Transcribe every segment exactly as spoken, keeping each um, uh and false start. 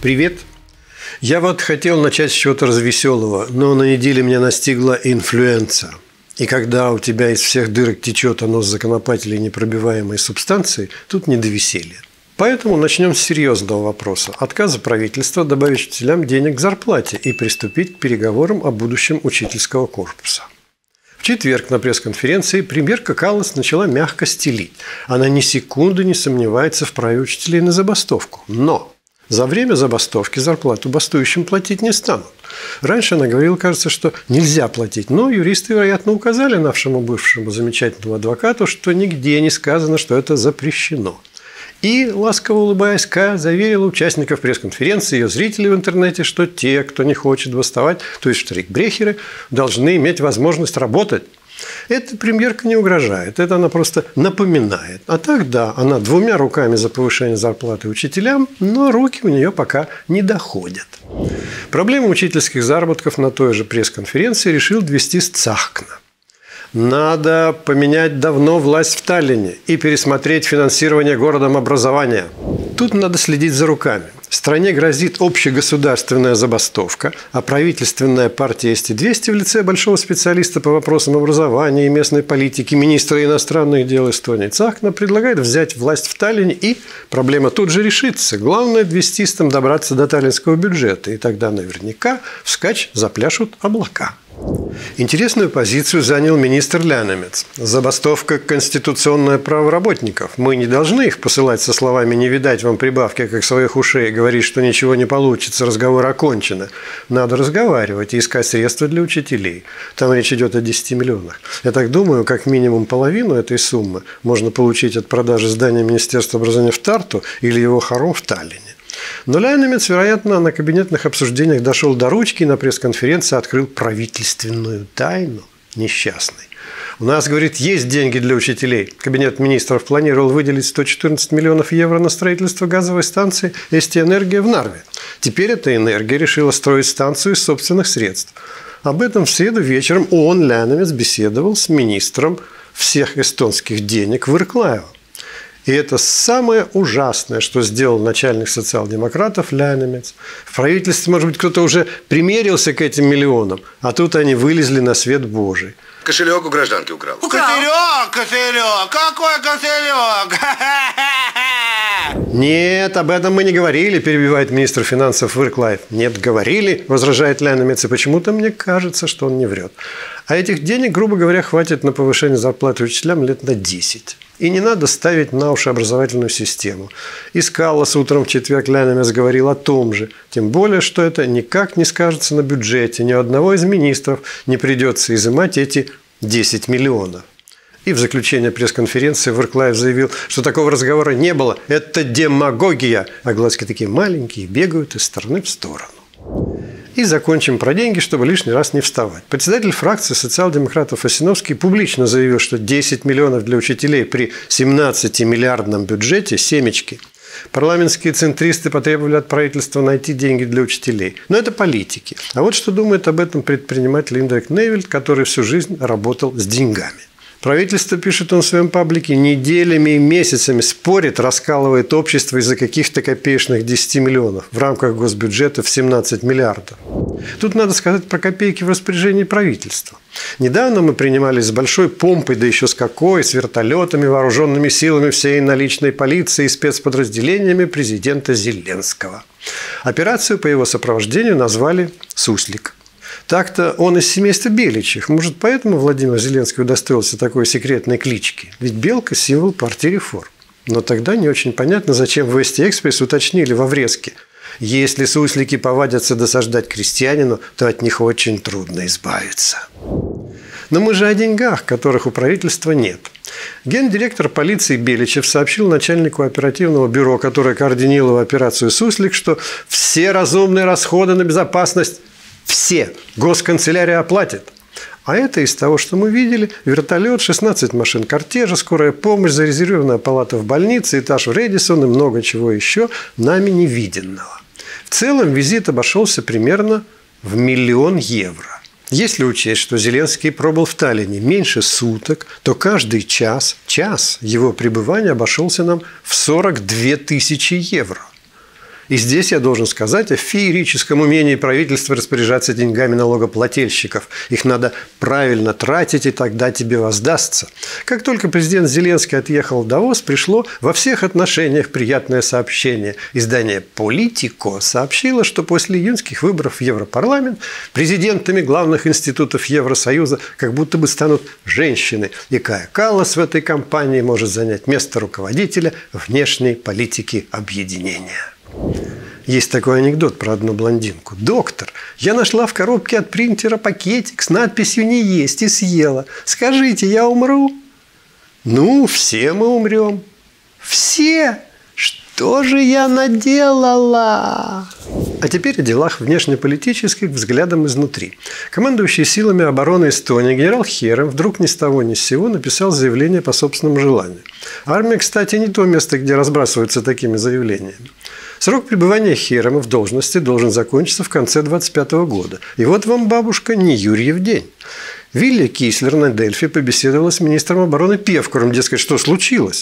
Привет! Я вот хотел начать с чего-то развеселого, но на неделе меня настигла инфлюенса. И когда у тебя из всех дырок течет оно с законопателей непробиваемой субстанции, тут не до веселья. Поэтому начнем с серьезного вопроса – отказа правительства добавить учителям денег к зарплате и приступить к переговорам о будущем учительского корпуса. В четверг на пресс-конференции премьерка Каллас начала мягко стелить. Она ни секунды не сомневается в праве учителей на забастовку. Но за время забастовки зарплату бастующим платить не станут. Раньше она говорила, кажется, что нельзя платить, но юристы, вероятно, указали нашему бывшему замечательному адвокату, что нигде не сказано, что это запрещено. И, ласково улыбаясь, Ка заверила участников пресс-конференции и ее зрителей в интернете, что те, кто не хочет восставать, то есть штрейкбрехеры, должны иметь возможность работать. Эта премьерка не угрожает, это она просто напоминает. А так, да, она двумя руками за повышение зарплаты учителям, но руки у нее пока не доходят. Проблему учительских заработков на той же пресс-конференции решил довести Цахкна. Надо поменять давно власть в Таллине и пересмотреть финансирование городом образования. Тут надо следить за руками. В стране грозит общегосударственная забастовка, а правительственная партия эс тэ двести в лице большого специалиста по вопросам образования и местной политики, министра иностранных дел Эстонии Цахкна, предлагает взять власть в Таллине, и проблема тут же решится. Главное двестистам добраться до таллинского бюджета, и тогда наверняка вскачь запляшут облака. Интересную позицию занял министр Лянемец. Забастовка – конституционное право работников. Мы не должны их посылать со словами «не видать вам прибавки, как своих ушей», говорить, что ничего не получится, разговор окончен. Надо разговаривать и искать средства для учителей. Там речь идет о десяти миллионах. Я так думаю, как минимум половину этой суммы можно получить от продажи здания Министерства образования в Тарту или его хором в Таллине. Но Лянемец, вероятно, на кабинетных обсуждениях дошел до ручки и на пресс-конференции открыл правительственную тайну. Несчастный. У нас, говорит, есть деньги для учителей. Кабинет министров планировал выделить сто четырнадцать миллионов евро на строительство газовой станции эс тэ Энергия в Нарве. Теперь эта энергия решила строить станцию из собственных средств. Об этом в среду вечером он, Лянемец, беседовал с министром всех эстонских денег Вырклаевым. И это самое ужасное, что сделал начальник социал-демократов Лянемец. В правительстве, может быть, кто-то уже примерился к этим миллионам, а тут они вылезли на свет Божий. Кошелек у гражданки украл. Кошелек, кошелек, какой кошелек? Нет, об этом мы не говорили, перебивает министр финансов Вырклаев. Нет, говорили, возражает Лянемец, и почему-то мне кажется, что он не врет. А этих денег, грубо говоря, хватит на повышение зарплаты учителям лет на десять. И не надо ставить на уши образовательную систему. И Каллас утром в четверг Лянемец говорил о том же. Тем более, что это никак не скажется на бюджете. Ни у одного из министров не придется изымать эти десять миллионов. И в заключение пресс-конференции Вырклаев заявил, что такого разговора не было. Это демагогия. А глазки такие маленькие, бегают из стороны в сторону. И закончим про деньги, чтобы лишний раз не вставать. Председатель фракции социал-демократов Осиновский публично заявил, что десять миллионов для учителей при семнадцатимиллиардном бюджете – семечки. Парламентские центристы потребовали от правительства найти деньги для учителей. Но это политики. А вот что думает об этом предприниматель Индрик Невельд, который всю жизнь работал с деньгами. Правительство, пишет он в своем паблике, неделями и месяцами спорит, раскалывает общество из-за каких-то копеечных десяти миллионов в рамках госбюджета в семнадцать миллиардов. Тут надо сказать про копейки в распоряжении правительства. Недавно мы принимались с большой помпой, да еще с какой, с вертолетами, вооруженными силами всей наличной полиции и спецподразделениями президента Зеленского. Операцию по его сопровождению назвали «Суслик». Так-то он из семейства Беличьих. Может, поэтому Владимир Зеленский удостоился такой секретной клички? Ведь белка – символ партии реформ. Но тогда не очень понятно, зачем в Вести-Экспресс уточнили во врезке. Если суслики повадятся досаждать крестьянину, то от них очень трудно избавиться. Но мы же о деньгах, которых у правительства нет. Гендиректор полиции Беличев сообщил начальнику оперативного бюро, которое координировало операцию «Суслик», что все разумные расходы на безопасность все госканцелярия оплатит. А это из того, что мы видели: вертолет, шестнадцать машин кортежа, скорая помощь, зарезервированная палата в больнице, этаж в Редисон и много чего еще нами невиденного. В целом визит обошелся примерно в миллион евро. Если учесть, что Зеленский пробыл в Таллине меньше суток, то каждый час, час его пребывания обошелся нам в сорок две тысячи евро. И здесь я должен сказать о феерическом умении правительства распоряжаться деньгами налогоплательщиков. Их надо правильно тратить, и тогда тебе воздастся. Как только президент Зеленский отъехал в Давос, пришло во всех отношениях приятное сообщение. Издание «Политико» сообщило, что после июньских выборов в Европарламент президентами главных институтов Евросоюза как будто бы станут женщины. И Кая Каллас в этой кампании может занять место руководителя внешней политики объединения. Есть такой анекдот про одну блондинку. «Доктор, я нашла в коробке от принтера пакетик с надписью «Не есть» и съела. Скажите, я умру?» «Ну, все мы умрем». «Все? Что же я наделала?» А теперь о делах внешнеполитических взглядом изнутри. Командующий силами обороны Эстонии генерал Херем вдруг ни с того ни с сего написал заявление по собственному желанию. Армия, кстати, не то место, где разбрасываются такими заявлениями. Срок пребывания Херема в должности должен закончиться в конце двадцать пятого года. И вот вам, бабушка, не Юрьев день. Вилли Кислер на Дельфи побеседовала с министром обороны Певкуром, дескать, что случилось.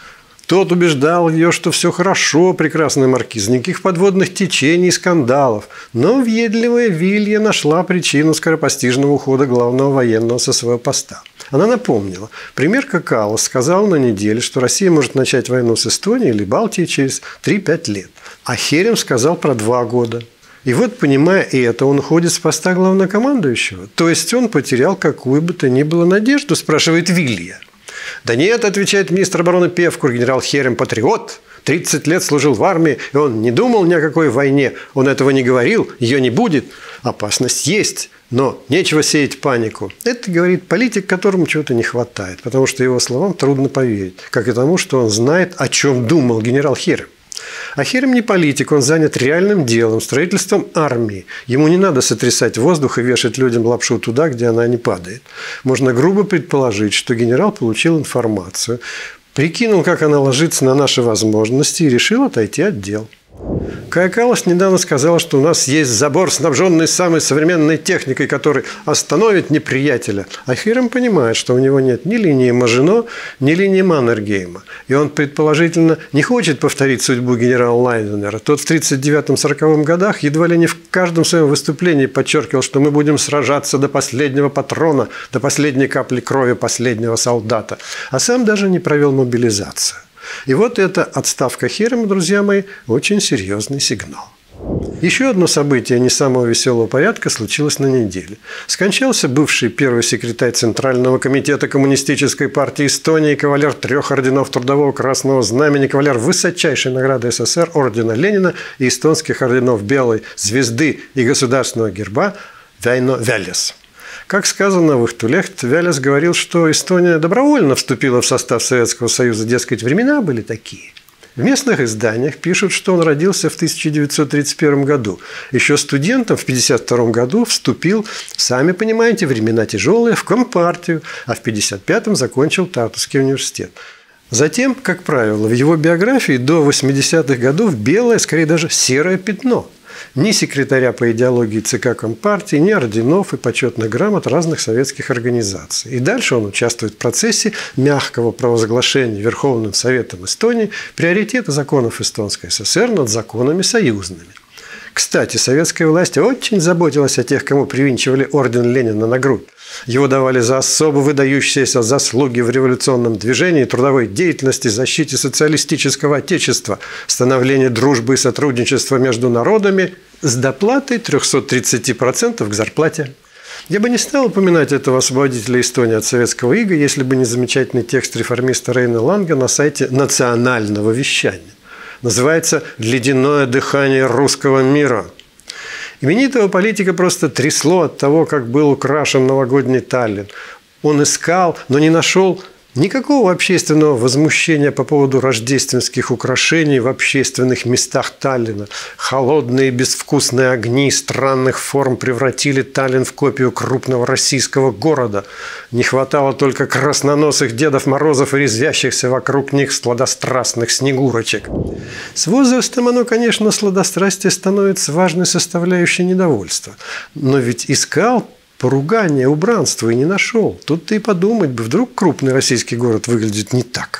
Тот убеждал ее, что все хорошо, прекрасный маркиз, никаких подводных течений и скандалов. Но въедливая Вилья нашла причину скоропостижного ухода главного военного со своего поста. Она напомнила, премьерка Каллас сказала на неделе, что Россия может начать войну с Эстонией или Балтией через три-пять лет. А Херем сказал про два года. И вот, понимая это, он уходит с поста главнокомандующего. То есть он потерял какую бы то ни было надежду, спрашивает Вилья. «Да нет», – отвечает министр обороны Певкур, генерал Херем – патриот. тридцать лет служил в армии, и он не думал ни о какой войне. Он этого не говорил, ее не будет. Опасность есть, но нечего сеять панику. Это говорит политик, которому чего-то не хватает, потому что его словам трудно поверить, как и тому, что он знает, о чем думал генерал Херем. А Херем не политик, он занят реальным делом, строительством армии. Ему не надо сотрясать воздух и вешать людям лапшу туда, где она не падает. Можно грубо предположить, что генерал получил информацию, прикинул, как она ложится на наши возможности и решил отойти от дел. Кая Каллас недавно сказала, что у нас есть забор, снабженный самой современной техникой, который остановит неприятеля. А Херем понимает, что у него нет ни линии Мажино, ни линии Маннергейма. И он, предположительно, не хочет повторить судьбу генерала Лайденера. Тот в тридцать девятом — сороковом годах едва ли не в каждом своем выступлении подчеркивал, что мы будем сражаться до последнего патрона, до последней капли крови последнего солдата. А сам даже не провел мобилизацию. И вот эта отставка Херема, друзья мои, очень серьезный сигнал. Еще одно событие не самого веселого порядка случилось на неделе. Скончался бывший первый секретарь Центрального комитета Коммунистической партии Эстонии, кавалер трех орденов Трудового Красного Знамени, кавалер высочайшей награды СССР, ордена Ленина и эстонских орденов Белой Звезды и Государственного герба Вайно Вялес. Как сказано в Ихтулехт, Вялес говорил, что Эстония добровольно вступила в состав Советского Союза, дескать, времена были такие. В местных изданиях пишут, что он родился в тысяча девятьсот тридцать первом году. Еще студентом в пятьдесят втором году вступил, сами понимаете, времена тяжелые, в Компартию, а в пятьдесят пятом закончил Тартуский университет. Затем, как правило, в его биографии до восьмидесятых годов белое, скорее даже серое пятно. Ни секретаря по идеологии ЦК Компартии, ни орденов и почетных грамот разных советских организаций. И дальше он участвует в процессе мягкого провозглашения Верховным Советом Эстонии приоритета законов Эстонской ССР над законами союзными. Кстати, советская власть очень заботилась о тех, кому привинчивали орден Ленина на грудь. Его давали за особо выдающиеся заслуги в революционном движении, трудовой деятельности, защите социалистического отечества, становлении дружбы и сотрудничества между народами с доплатой триста тридцать процентов к зарплате. Я бы не стал упоминать этого освободителя Эстонии от советского ига, если бы не замечательный текст реформиста Рейна Ланга на сайте национального вещания. Называется «Ледяное дыхание русского мира». Именитого политика просто трясло от того, как был украшен новогодний Таллин. Он искал, но не нашел никакого общественного возмущения по поводу рождественских украшений в общественных местах Таллина. Холодные безвкусные огни странных форм превратили Таллин в копию крупного российского города. Не хватало только красноносых Дедов Морозов и резвящихся вокруг них сладострастных снегурочек. С возрастом оно, конечно, сладострастие становится важной составляющей недовольства. Но ведь искал поругание, убранство и не нашел. Тут-то и подумать бы, вдруг крупный российский город выглядит не так.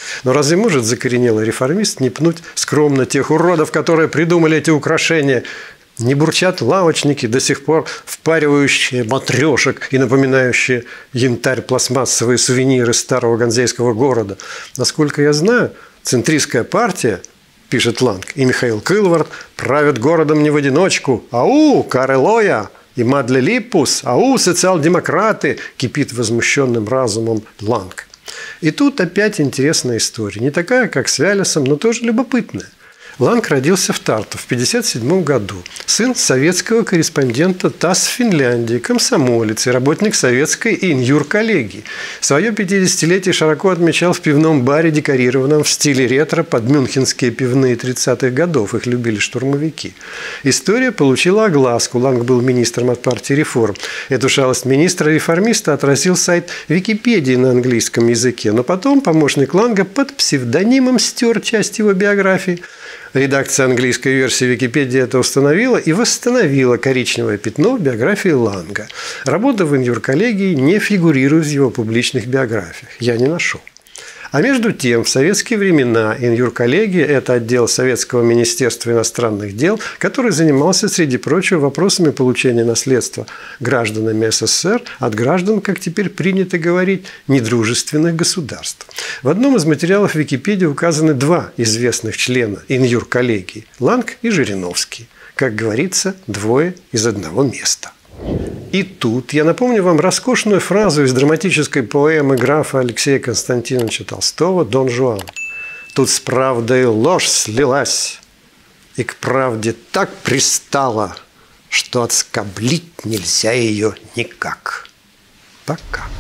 Но разве может закоренелый реформист не пнуть скромно тех уродов, которые придумали эти украшения? Не бурчат лавочники, до сих пор впаривающие матрешек и напоминающие янтарь пластмассовые сувениры старого ганзейского города. Насколько я знаю, центристская партия, пишет Ланг, и Михаил Кылвард правят городом не в одиночку. Ау, Карелоя и Мадле Липпус, ау, социал-демократы, кипит возмущенным разумом Ланг. И тут опять интересная история. Не такая, как с Вялисом, но тоже любопытная. Ланг родился в Тарту в тысяча девятьсот пятьдесят седьмом году. Сын советского корреспондента ТАСС в Финляндии, комсомолец и работник советской Инюр-коллегии. Свое пятидесятилетие широко отмечал в пивном баре, декорированном в стиле ретро под мюнхенские пивные тридцатых годов. Их любили штурмовики. История получила огласку. Ланг был министром от партии «Реформ». Эту шалость министра-реформиста отразил сайт Википедии на английском языке. Но потом помощник Ланга под псевдонимом стер часть его биографии. Редакция английской версии Википедии это установила и восстановила коричневое пятно в биографии Ланга. Работа в Инюр-коллегии не фигурирует в его публичных биографиях. Я не нашел. А между тем, в советские времена Инюр-коллегия – это отдел Советского министерства иностранных дел, который занимался, среди прочего, вопросами получения наследства гражданами СССР от граждан, как теперь принято говорить, недружественных государств. В одном из материалов Википедии указаны два известных члена Инюр-коллегии – Ланг и Жириновский. Как говорится, двое из одного места. И тут я напомню вам роскошную фразу из драматической поэмы графа Алексея Константиновича Толстого «Дон Жуан». Тут с правдой ложь слилась, и к правде так пристала, что отскоблить нельзя ее никак. Пока.